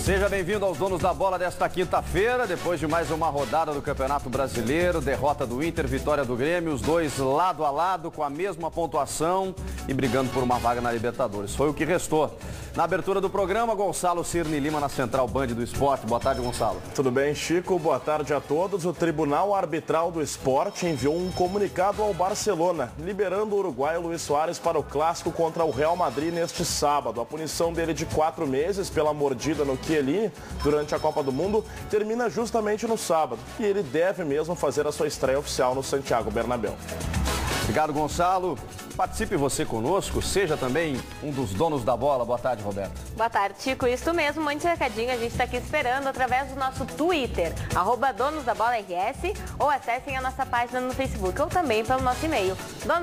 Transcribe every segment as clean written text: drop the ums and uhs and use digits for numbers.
Seja bem-vindo aos Donos da Bola desta quinta-feira, depois de mais uma rodada do Campeonato Brasileiro, derrota do Inter, vitória do Grêmio, os dois lado a lado com a mesma pontuação e brigando por uma vaga na Libertadores. Foi o que restou. Na abertura do programa, Gonçalo Cirne Lima na Central Band do Esporte. Boa tarde, Gonçalo. Tudo bem, Chico? Boa tarde a todos. O Tribunal Arbitral do Esporte enviou um comunicado ao Barcelona, liberando o uruguaio Luis Soares para o clássico contra o Real Madrid neste sábado. A punição dele de 4 meses pela mordida no Chiellini durante a Copa do Mundo termina justamente no sábado. E ele deve mesmo fazer a sua estreia oficial no Santiago Bernabéu. Obrigado, Gonçalo. Participe você conosco, seja também um dos donos da bola. Boa tarde, Roberto. Boa tarde, Chico. Isso mesmo, mande recadinho, a gente está aqui esperando através do nosso Twitter, @donosdabolaRS, ou acessem a nossa página no Facebook, ou também pelo nosso e-mail,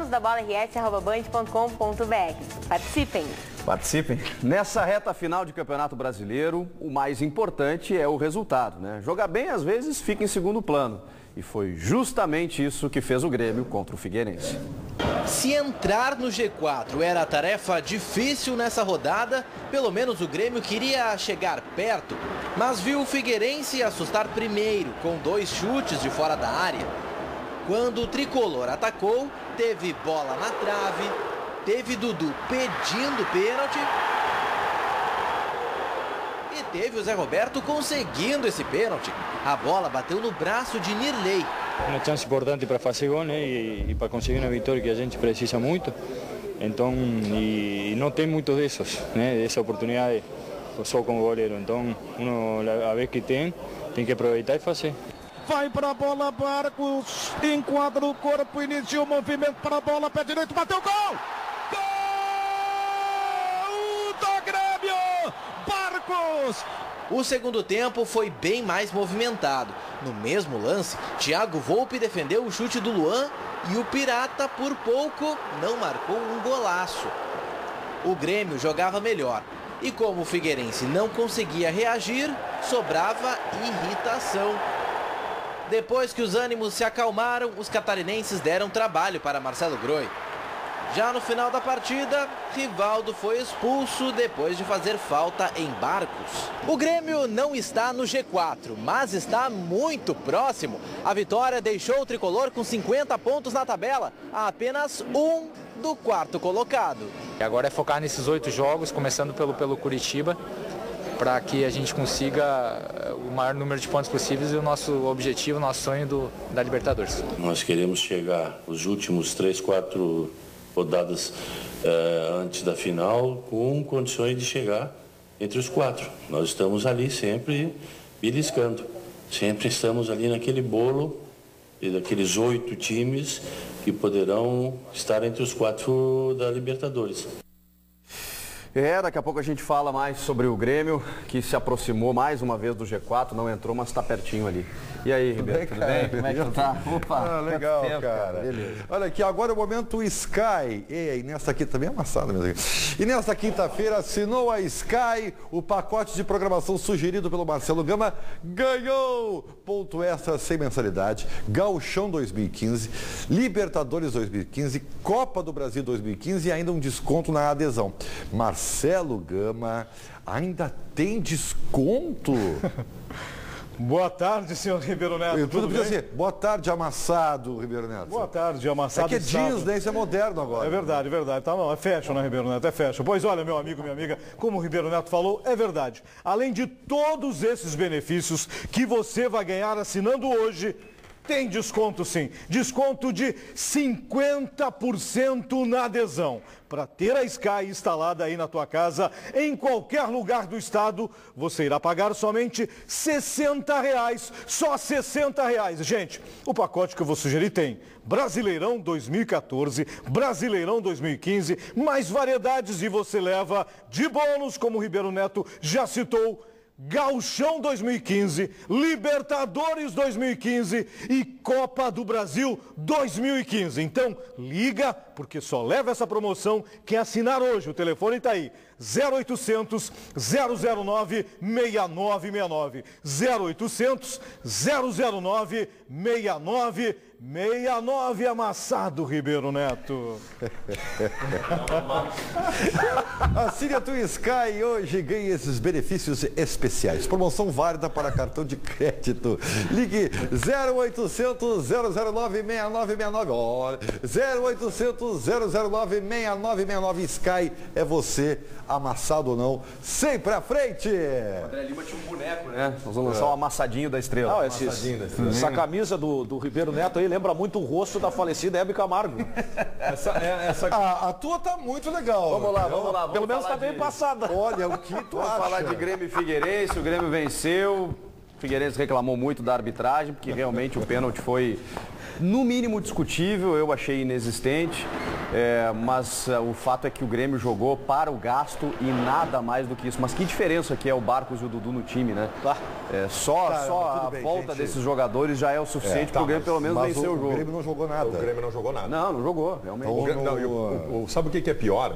donosdabolaRS@band.com.br. Participem! Participem. Nessa reta final de Campeonato Brasileiro, o mais importante é o resultado, né? Jogar bem, às vezes, fica em segundo plano. E foi justamente isso que fez o Grêmio contra o Figueirense. Se entrar no G4 era tarefa difícil nessa rodada, pelo menos o Grêmio queria chegar perto, mas viu o Figueirense assustar primeiro, com 2 chutes de fora da área. Quando o tricolor atacou, teve bola na trave, teve Dudu pedindo pênalti e teve o Zé Roberto conseguindo esse pênalti. A bola bateu no braço de Nirley. Uma chance importante para fazer gol, né? E para conseguir uma vitória que a gente precisa muito. Então, e não tem muitos desses, né? Essa oportunidade só com o goleiro. Então, a vez que tem que aproveitar e fazer. Vai para a bola, Barcos, enquadra o corpo, inicia o movimento para a bola, pé direito, bateu o gol! Gol do Grêmio! Barcos! O segundo tempo foi bem mais movimentado. No mesmo lance, Thiago Volpi defendeu o chute do Luan e o Pirata, por pouco, não marcou um golaço. O Grêmio jogava melhor. E como o Figueirense não conseguia reagir, sobrava irritação. Depois que os ânimos se acalmaram, os catarinenses deram trabalho para Marcelo Groi. Já no final da partida, Rivaldo foi expulso depois de fazer falta em Barcos. O Grêmio não está no G4, mas está muito próximo. A vitória deixou o tricolor com 50 pontos na tabela, a apenas 1 do quarto colocado. Agora é focar nesses 8 jogos, começando pelo Curitiba, para que a gente consiga o maior número de pontos possíveis e o nosso objetivo, o nosso sonho da Libertadores. Nós queremos chegar os últimos 3, 4 rodadas antes da final com condições de chegar entre os 4. Nós estamos ali sempre beliscando, sempre estamos ali naquele bolo e daqueles 8 times que poderão estar entre os 4 da Libertadores. Daqui a pouco a gente fala mais sobre o Grêmio, que se aproximou mais uma vez do G4, não entrou, mas está pertinho ali. E aí, Ribeiro, tudo bem? Como é que tá? Opa, legal, tempo, cara. Beleza. Olha aqui, agora é o momento Sky. E nessa aqui também é amassado mesmo. E nesta quinta-feira assinou a Sky, o pacote de programação sugerido pelo Marcelo Gama ganhou ponto extra sem mensalidade, Gauchão 2015, Libertadores 2015, Copa do Brasil 2015 e ainda um desconto na adesão. Marcelo Gama ainda tem desconto? Boa tarde, senhor Ribeiro Neto. Tudo bem? Assim, boa tarde, amassado, Ribeiro Neto. Boa tarde, amassado. É que é jeans, né? Isso é moderno agora. É verdade, é verdade. Tá, não, é fashion, né, Ribeiro Neto? É fashion. Pois olha, meu amigo, minha amiga, como o Ribeiro Neto falou, é verdade. Além de todos esses benefícios que você vai ganhar assinando hoje, tem desconto sim. Desconto de 50% na adesão. Para ter a Sky instalada aí na tua casa, em qualquer lugar do estado, você irá pagar somente R$60. Só R$60. Gente, o pacote que eu vou sugerir tem Brasileirão 2014, Brasileirão 2015, mais variedades e você leva de bônus, como o Ribeiro Neto já citou, Gauchão 2015, Libertadores 2015 e Copa do Brasil 2015. Então, liga, porque só leva essa promoção quem assinar hoje. O telefone está aí, 0800 009 6969. 0800 009 6969. Amassado, Ribeiro Neto. Assine a tua Sky hoje, ganhe esses benefícios especiais. Promoção válida para cartão de crédito. Ligue 0800 009 6969. Olha, 0800 009 6969. Sky é você, amassado ou não, sempre à frente. O André Lima tinha um boneco, né? Nós vamos lançar um amassadinho da estrela. Não, essa camisa do Ribeiro Neto aí lembra muito o rosto da falecida Hebe Camargo. A tua tá muito legal. Vamos lá. Pelo menos tá bem passada. Olha, o que tu acha? Vamos falar de Grêmio e Figueirense. O Grêmio venceu. O Figueirense reclamou muito da arbitragem, porque realmente o pênalti foi, no mínimo, discutível. Eu achei inexistente. Mas o fato é que o Grêmio jogou para o gasto e nada mais do que isso. Mas que diferença que é o Barcos e o Dudu no time, né? Só a volta desses jogadores já é o suficiente para o Grêmio pelo menos vencer o jogo. O Grêmio não jogou nada. O Grêmio não jogou nada. Não jogou, realmente. Sabe o que é pior?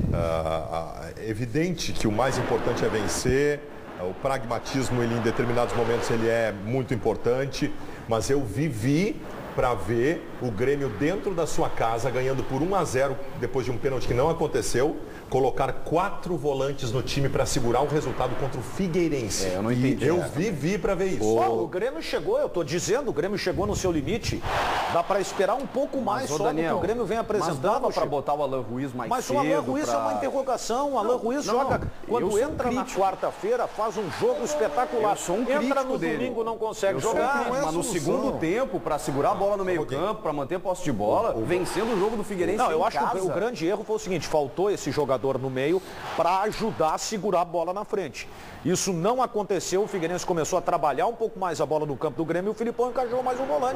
É evidente que o mais importante é vencer. O pragmatismo, ele, em determinados momentos, ele é muito importante. Mas eu vivi para ver o Grêmio dentro da sua casa, ganhando por 1-0, depois de um pênalti que não aconteceu, colocar 4 volantes no time para segurar o resultado contra o Figueirense. Eu não entendi. Eu vivi para ver isso. O Grêmio chegou, eu tô dizendo, o Grêmio chegou no seu limite. Dá para esperar um pouco mais só do que o Grêmio vem apresentando. Mas dava para botar o Alan Ruiz mais cedo. Mas o Alan Ruiz é uma interrogação. O Alan Ruiz joga, quando entra na quarta-feira, faz um jogo espetacular. Eu sou um entra no dele. domingo, não consegue jogar. Mas no segundo tempo, para segurar a bola no meio campo, para manter posse de bola, vencendo o jogo do Figueirense. Não, eu acho que o grande erro foi o seguinte: faltou esse jogador no meio para ajudar a segurar a bola na frente. Isso não aconteceu, o Figueirense começou a trabalhar um pouco mais a bola no campo do Grêmio e o Filipão encaixou mais um volante.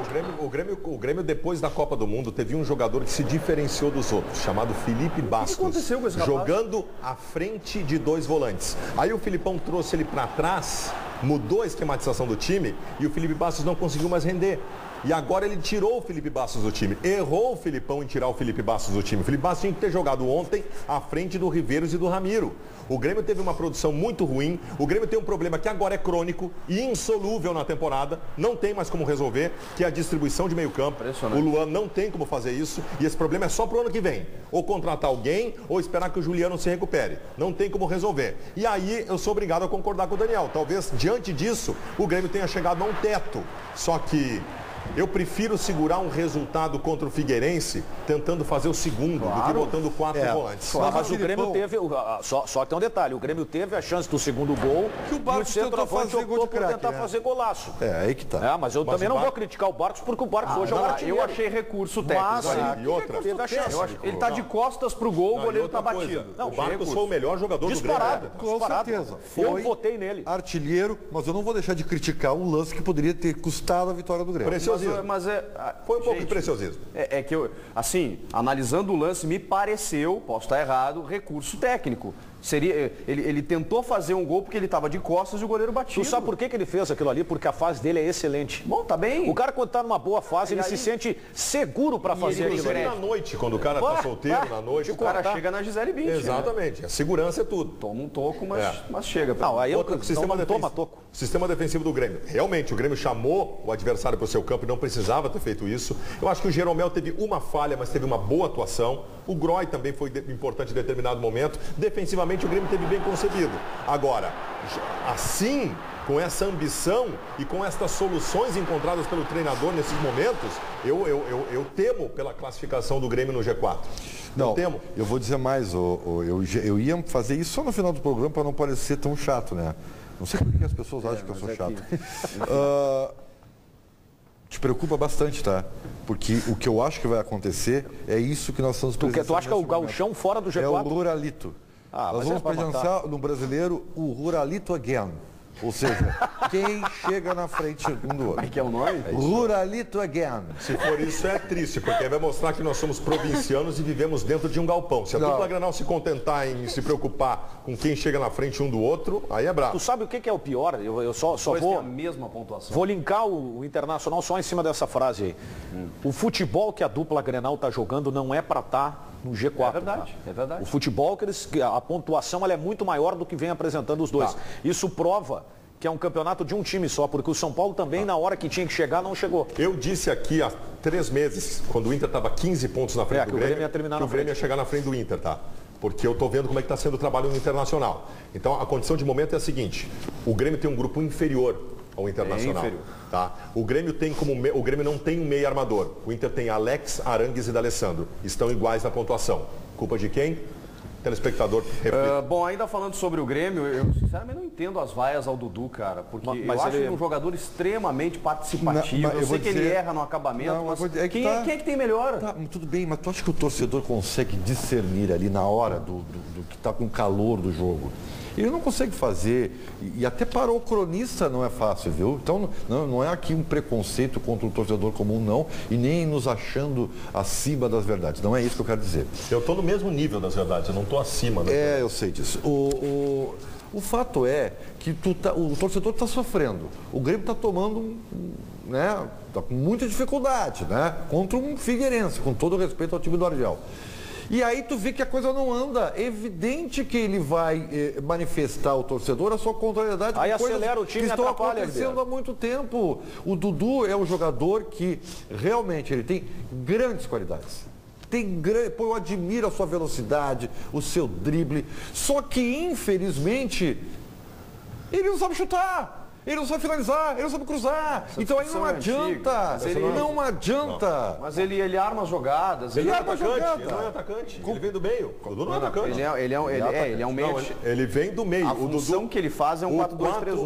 O Grêmio, depois da Copa do Mundo, teve um jogador que se diferenciou dos outros, chamado Felipe Bastos. O que aconteceu com esse rapaz? Jogando à frente de 2 volantes. Aí o Filipão trouxe ele para trás, mudou a esquematização do time e o Felipe Bastos não conseguiu mais render. E agora ele tirou o Felipe Bastos do time. Errou o Filipão em tirar o Felipe Bastos do time. O Felipe Bastos tinha que ter jogado ontem à frente do Riveiros e do Ramiro. O Grêmio teve uma produção muito ruim. O Grêmio tem um problema que agora é crônico e insolúvel na temporada. Não tem mais como resolver, que é a distribuição de meio campo. O Luan não tem como fazer isso. E esse problema é só pro ano que vem. Ou contratar alguém, ou esperar que o Juliano se recupere. Não tem como resolver. E aí eu sou obrigado a concordar com o Daniel. Talvez, diante disso, o Grêmio tenha chegado a um teto. Só que eu prefiro segurar um resultado contra o Figueirense tentando fazer o segundo do que botando 4 volantes. Mas o Grêmio teve, só tem um detalhe, o Grêmio teve a chance do segundo gol que o Barcos tentou tentar fazer golaço. Aí que tá. Mas eu também não vou criticar o Barcos porque o Barcos hoje é um artilheiro. Eu achei recurso técnico. E outra, teve a chance. Ele tá de costas pro gol, o goleiro tá batido. O Barcos foi o melhor jogador do Grêmio. Com certeza. Eu votei nele. Artilheiro, mas eu não vou deixar de criticar um lance que poderia ter custado a vitória do Grêmio. Foi um pouco de preciosismo. É que eu, assim, analisando o lance, me pareceu, posso estar errado, recurso técnico. Ele tentou fazer um gol porque ele estava de costas e o goleiro batido. Tu sabe por que ele fez aquilo ali? Porque a fase dele é excelente. Bom, tá bem. O cara, quando tá numa boa fase, ele se sente seguro para fazer aquilo ali. Na noite, quando o cara tá solteiro, na noite. O cara chega na Gisele Bündchen. Exatamente. A segurança é tudo. Toma um toco, mas chega. Não, aí o sistema defensivo do Grêmio. Realmente, o Grêmio chamou o adversário para o seu campo e não precisava ter feito isso. Eu acho que o Jeromel teve uma falha, mas teve uma boa atuação. O Groy também foi importante em determinado momento. Defensivamente, o Grêmio teve bem concebido. Agora, assim, com essa ambição e com estas soluções encontradas pelo treinador nesses momentos, eu temo pela classificação do Grêmio no G4. Não, temo. Eu vou dizer mais, eu ia fazer isso só no final do programa para não parecer tão chato, né? Não sei por que as pessoas acham que eu sou chato. Te preocupa bastante, tá? Porque o que eu acho que vai acontecer é isso que nós estamos presenciando. Tu acha que é o gauchão fora do G4? É o Ruralito. Nós vamos presenciar no brasileiro o Ruralito again. Ou seja, quem chega na frente um do outro. Que é o nome? Ruralito again. Se for isso, é triste, porque vai mostrar que nós somos provincianos e vivemos dentro de um galpão. Se a dupla Grenal se contentar em se preocupar com quem chega na frente um do outro, aí é brabo. Tu sabe o que é o pior? Eu só vou... a mesma pontuação. Vou linkar o Internacional só em cima dessa frase aí. O futebol que a dupla Grenal tá jogando não é para estar no G4. É verdade, tá? é verdade. O futebol, a pontuação ela é muito maior do que vem apresentando os dois. Tá. Isso prova que é um campeonato de um time só, porque o São Paulo também, na hora que tinha que chegar, não chegou. Eu disse aqui há 3 meses, quando o Inter estava 15 pontos na frente do Grêmio, que o Grêmio ia chegar na frente do Inter, tá? Porque eu estou vendo como é que está sendo o trabalho no Internacional. Então, a condição de momento é a seguinte, o Grêmio tem um grupo inferior ao Internacional. Tá? O Grêmio não tem um meio armador. O Inter tem Alex, Arangues e D'Alessandro. Estão iguais na pontuação. Culpa de quem? Telespectador. Bom, ainda falando sobre o Grêmio, eu sinceramente não entendo as vaias ao Dudu, cara, porque eu acho ele um jogador extremamente participativo. Eu sei que ele erra no acabamento, mas quem é que tem melhor? Tá, tudo bem, mas tu acha que o torcedor consegue discernir ali na hora do que está com o calor do jogo? Ele não consegue fazer, e até para o cronista não é fácil, viu? Então não é aqui um preconceito contra o torcedor comum, não, e nem nos achando acima das verdades. Não é isso que eu quero dizer. Eu estou no mesmo nível das verdades, eu não estou acima. Eu sei disso. O fato é que o torcedor está sofrendo. O Grêmio está tomando, tá com muita dificuldade, contra um Figueirense, com todo respeito ao time do Argel. E aí tu vê que a coisa não anda. É evidente que ele vai manifestar ao torcedor a sua contrariedade. Aí acelera o time que e estão atrapalha. Acontecendo há muito tempo. O Dudu é um jogador que realmente ele tem grandes qualidades. Eu admiro a sua velocidade, o seu drible. Só que, infelizmente, ele não sabe chutar. Ele não sabe finalizar, ele não sabe cruzar. Então aí não adianta. Não adianta. Mas ele arma as jogadas. Ele arma jogada. Ele não é atacante. Ele vem do meio. O Dudu não é atacante. Ele é um meio. Ele vem do meio. A função que ele faz é um 4-2-3-1.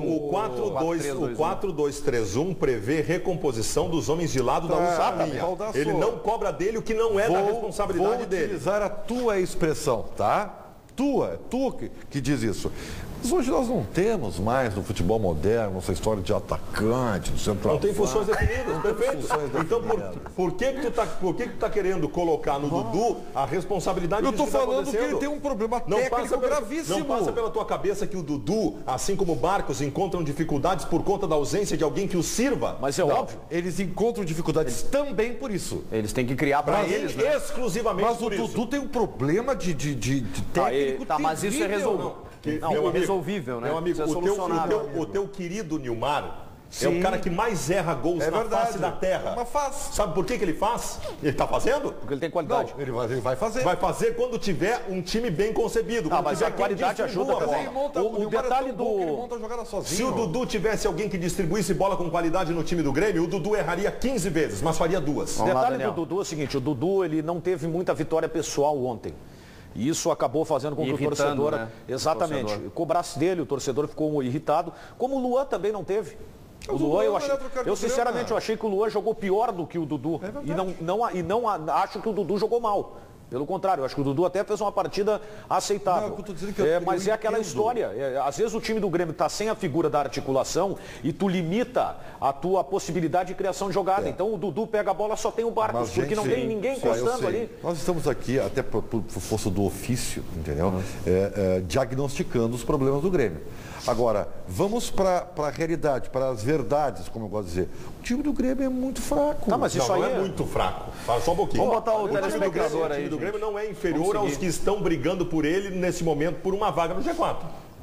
O 4-2-3-1 prevê recomposição dos homens de lado da última linha. Ele não cobra dele o que não é da responsabilidade dele. Vou utilizar a tua expressão, tá? Tu que diz isso. Mas hoje nós não temos mais no futebol moderno essa história de atacante, do centroavante. Não tem funções definidas, perfeito. Então por que tu tá querendo colocar no Dudu a responsabilidade disso que tá acontecendo? Eu tô falando que ele tem um problema técnico gravíssimo. Não passa pela tua cabeça que o Dudu, assim como o Barcos, encontram dificuldades por conta da ausência de alguém que o sirva? Mas é óbvio. Eles encontram dificuldades também por isso. Eles têm que criar para eles, né? Exclusivamente por isso. Mas o Dudu tem um problema de técnico. Mas isso é resolvido. Resolvível, né? Meu amigo, o teu querido Nilmar é o cara que mais erra gols na face da terra. Mas faz. Sabe por que ele faz? Ele está fazendo? Porque ele tem qualidade. Não, ele vai fazer. Vai fazer quando tiver um time bem concebido. Mas a qualidade ajuda também. O detalhe ele monta a jogada sozinho. Se o Dudu tivesse alguém que distribuísse bola com qualidade no time do Grêmio, o Dudu erraria 15 vezes, mas faria 2. O detalhe do Dudu é o seguinte, o Dudu ele não teve muita vitória pessoal ontem. E isso acabou fazendo com que o torcedor, exatamente, cobrasse dele, o torcedor ficou irritado, como o Luan também não teve. O Luan, eu sinceramente achei que o Luan jogou pior do que o Dudu. E não acho que o Dudu jogou mal. Pelo contrário, eu acho que o Dudu até fez uma partida aceitável. Mas é aquela história. Às vezes o time do Grêmio está sem a figura da articulação e tu limita a tua possibilidade de criação de jogada. Então o Dudu pega a bola, só tem o Barcos, porque não tem ninguém encostando ali. Nós estamos aqui, até por força do ofício, entendeu? Diagnosticando os problemas do Grêmio. Agora, vamos para a realidade, para as verdades, como eu gosto de dizer. O time do Grêmio é muito fraco. Mas isso não é muito fraco. Fala só um pouquinho. Vamos botar o telespectador aí. O time do Grêmio não é inferior aos que estão brigando por ele nesse momento por uma vaga no G4.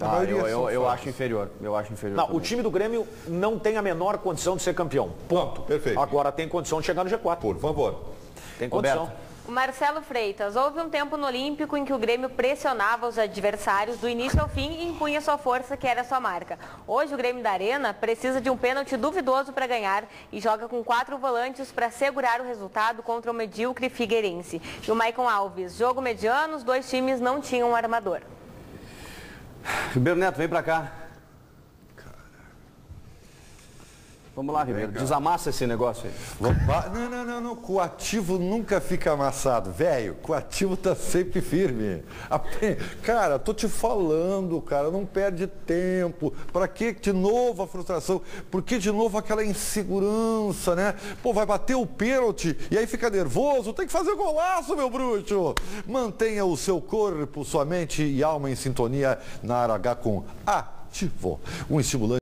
Eu acho inferior. Não, o time do Grêmio não tem a menor condição de ser campeão. Ponto. Perfeito. Agora tem condição de chegar no G4. Por favor. Tem condição. O Marcelo Freitas, houve um tempo no Olímpico em que o Grêmio pressionava os adversários do início ao fim e impunha sua força, que era sua marca. Hoje o Grêmio da Arena precisa de um pênalti duvidoso para ganhar e joga com 4 volantes para segurar o resultado contra o medíocre Figueirense. E o Maicon Alves, jogo mediano, os 2 times não tinham um armador. Ribeiro Neto, vem para cá. Vamos lá, Ribeiro. Desamassa esse negócio aí. Não. Coativo nunca fica amassado. Velho, coativo tá sempre firme. Cara, tô te falando, cara, não perde tempo. Pra que de novo a frustração? Por que de novo aquela insegurança, né? Pô, vai bater o pênalti e aí fica nervoso. Tem que fazer golaço, meu bruxo. Mantenha o seu corpo, sua mente e alma em sintonia na Aragá com Ativo. Um estimulante.